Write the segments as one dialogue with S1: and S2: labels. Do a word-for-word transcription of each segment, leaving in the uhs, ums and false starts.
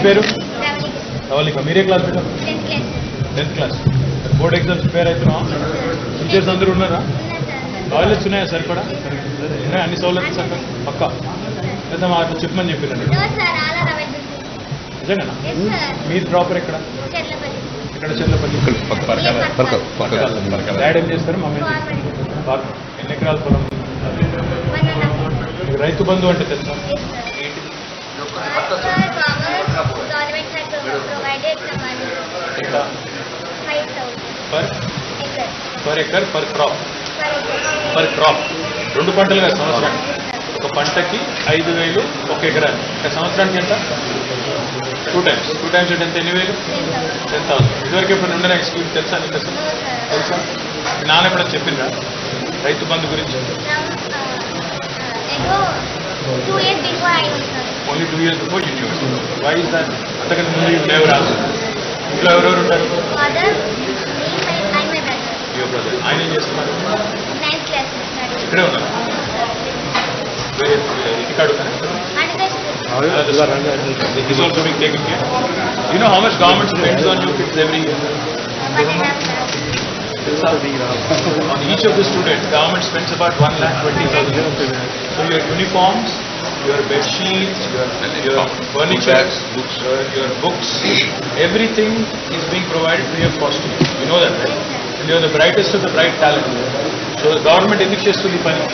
S1: పేరు రవళిక. మీరే class madam? Tenth class. Board exams prepare అవుతున్నావా? టీచర్స్ అందరూ ఉన్నారా? టాయిలెట్స్ ఉన్నాయా సరిపడా? ఉన్నాయా అన్ని సౌలభ్యం సరిపడా పక్క? లేదా మా అట్లా చెప్పమని చెప్పిరండి. నిజంగా మీరు ప్రాపర్ ఎక్కడ? ఇక్కడ చెర్లపల్లి. డాడీ ఏం చేస్తారు? మమ్మీ ఎన్ని ఎకరాల పొలం? రైతు బంధు అంటే తెలుసా? Per acre per crop per crop రెండు పంటలు కదా సంవత్సరానికి. ఒక పంటకి ఐదు వేలు ఒక ఎకరానికి. సంవత్సరానికి ఎంత? టూ టైమ్స్ టూ టైమ్స్ అంటే ఎంత? ఎన్ని వేలు? Ten thousand. ఇదివరకు ఎప్పుడు ఉండే స్కీమ్ తెలుసా? నీకు అసలు తెలుసా? మీ నాన్న ఎప్పుడైనా చెప్పిందా రైతు బంధు గురించి? Only two years before you knew. Why is that? అంతకంటే ముందు యూ నెవర్ రాదు. ఇంట్లో ఎవరెవరు ఉంటారు? Your brother. ఆయన ఏం చేస్తున్నారు? ఇక్కడే ఉన్నారు. ఇక్కడ is also being taken care. You know how much government spends on your kids every year? On each of the students, government spends about one lakh twenty thousand. So your uniforms, your bed sheets, your, your furniture, books, your, your books, everything is being provided free of cost. You know that, right? And you are the brightest of the bright talent. So the government ఎందుకు చేస్తుంది పని?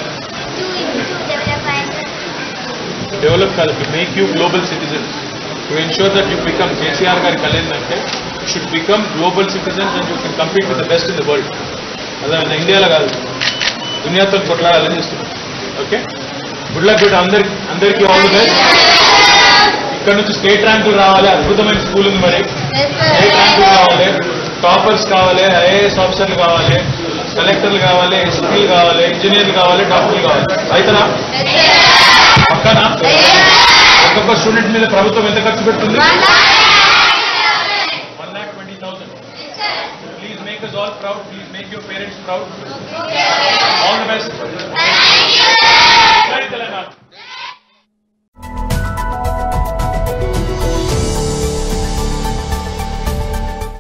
S1: Develop to make you global citizens, to ensure that you become J C R గారి కళ్యాణ్ అంటే you should become global citizens and you can compete with the best in the world. అదే ఇండియాలో కాదు, దునియాతో కొట్లాడాలని చేస్తున్నాం. Okay, good luck. Good అందరికి అందరికీ all the best. ఇక్కడ నుంచి స్టేట్ ర్యాంకులు రావాలి. అద్భుతమైన స్కూల్ ఉంది మరి. స్టేట్ ర్యాంకులు కావాలి, టాపర్స్ కావాలి, ఐఏఎస్ ఆఫీసర్లు కావాలి, కలెక్టర్లు కావాలి, ఎస్పీలు కావాలి, ఇంజనీర్లు కావాలి, డాక్టర్లు కావాలి. అయితేనా? పక్కనా? ఒక్కొక్క స్టూడెంట్ మీద ప్రభుత్వం ఎంత ఖర్చు పెడుతుంది? One lakh twenty thousand. Please make us all proud. Please make your parents proud. All